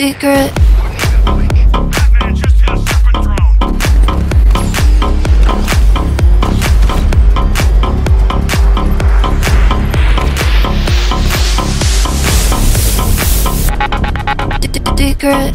secret. Secret.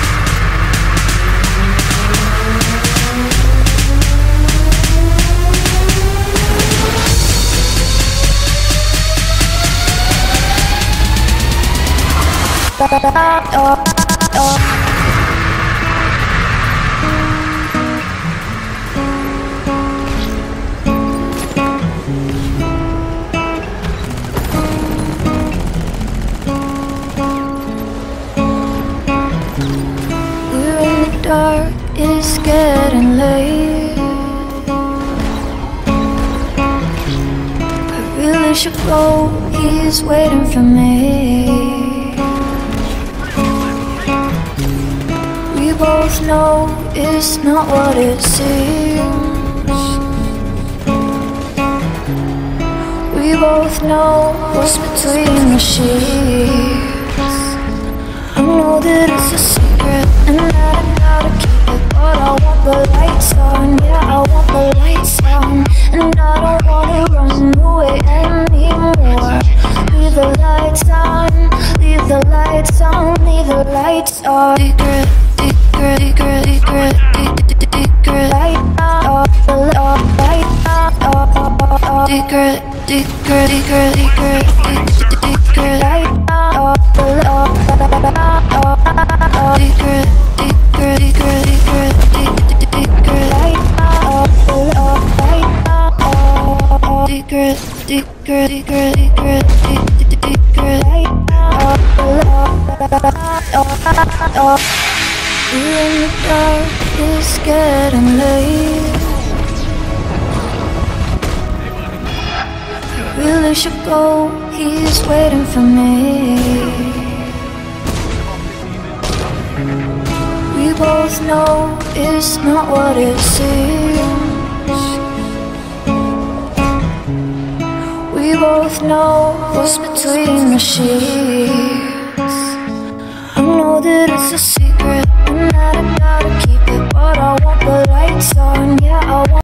Dark, it's getting late. I really should go, he's waiting for me. We both know it's not what it seems. We both know what's between the sheets. I know that it's a secret and that I gotta keep it, but I want the lights on, yeah, I want the lights on. And I don't wanna run away anymore. Leave the lights on, leave the lights on, leave the lights on. Secret, secret, secret, secret, secret. Light on, light on. Secret, secret, secret, secret, secret. Light on, secret, secret, secret, secret, secret. Light on, secret, secret, secret, secret, secret. Light on. We're in the dark, it's getting late. I really should go, he's waiting for me. We both know it's not what it seems. We both know what's between the sheets. I know that it's a secret and that I gotta keep it, but I want the lights on, yeah, I want